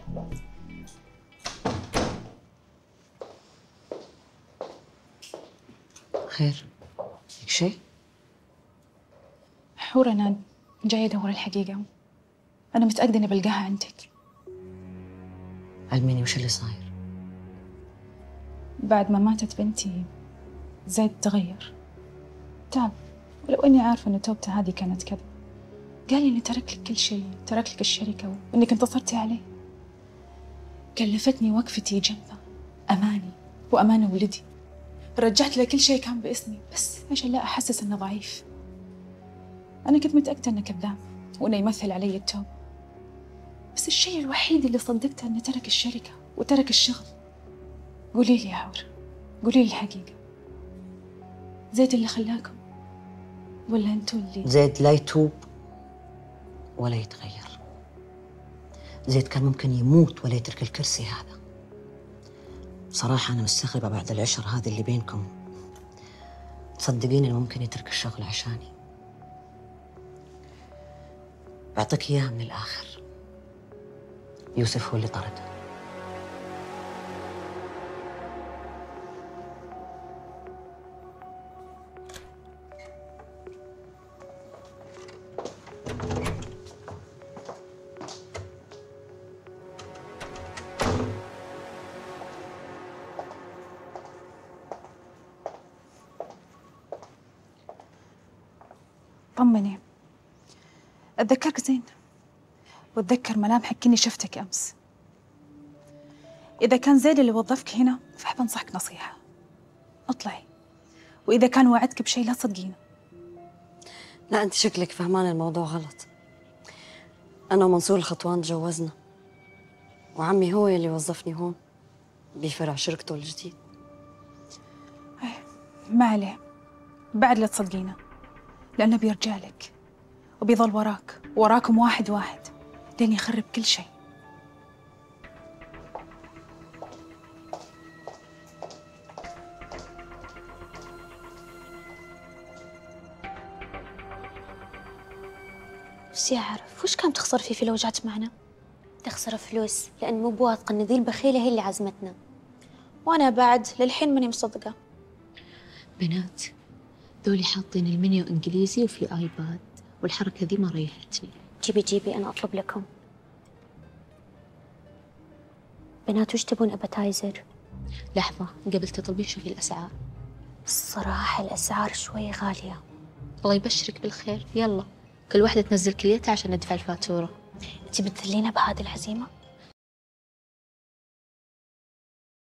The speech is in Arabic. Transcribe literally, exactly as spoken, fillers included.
خير؟ فيك شيء؟ حور أنا جاية أدور الحقيقة. أنا متأكدة إني بلقاها عندك. علميني وش اللي صاير؟ بعد ما ماتت بنتي زيد تغير، تعب، ولو إني عارفة إن توبته هذه كانت كذب. قال لي إني ترك لك كل شيء، ترك لك الشركة وإنك انتصرتي عليه. كلفتني وقفتي جنبه أماني وأمانة ولدي. رجعت له كل شيء كان باسمي بس عشان لا أحسس إنه ضعيف. أنا كنت متأكدة إنه كذاب وإنه يمثل علي التوبة، بس الشيء الوحيد اللي صدقته إنه ترك الشركة وترك الشغل. قولي لي يا حور، قولي لي الحقيقة، زيد اللي خلاكم ولا أنتوا اللي؟ زيد لا يتوب ولا يتغير. زيد كان ممكن يموت ولا يترك الكرسي هذا. بصراحة أنا مستغربة بعد العشر هذه اللي بينكم تصدقين إنه ممكن يترك الشغل عشاني. بعطيك إياها من الآخر، يوسف هو اللي طرده. طمني، أتذكرك زين وأتذكر ملامحك كني شفتك أمس. إذا كان زيد اللي وظفك هنا فأحب أنصحك نصيحة، اطلعي، وإذا كان وعدك بشيء لا تصدقينه. لا أنت شكلك فهمان الموضوع غلط. أنا ومنصور الخطوان تجوزنا، وعمي هو اللي وظفني هون بفرع شركته الجديد. ما عليه، بعد لا تصدقينه، لأنه بيرجع لك وبيظل وراك وراكم واحد واحد لين يخرب كل شيء. بس أعرف وش كان تخسر فيه في لو جات معنا؟ تخسر فلوس لأن مو بواثقة إن ذي البخيلة هي اللي عزمتنا، وأنا بعد للحين ماني مصدقة. بنات ذولي حاطين المنيو إنجليزي وفي آيباد، والحركة ذي ما ريحتني. جيبي جيبي أنا أطلب لكم. بنات وش تبون أبتايزر؟ لحظة قبل تطلبين شوفي الأسعار. الصراحة الأسعار شوي غالية. الله يبشرك بالخير، يلا كل واحدة تنزل كليتها عشان ندفع الفاتورة. أنتي بتذلينا بهذه العزيمة؟